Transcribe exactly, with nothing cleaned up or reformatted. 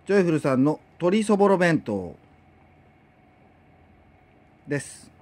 ジョイフルさんの鶏そぼろ弁当です。